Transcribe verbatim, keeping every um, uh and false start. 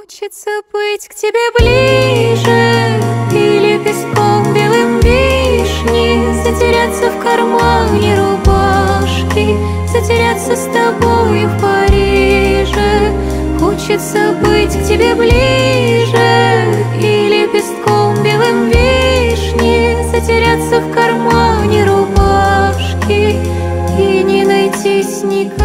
Хочется быть к тебе ближе, и лепестком белым вишни затеряться в кармане рубашки, затеряться с тобой в Париже. Хочется быть к тебе ближе, и лепестком белым вишни затеряться в кармане рубашки и не найтись никак.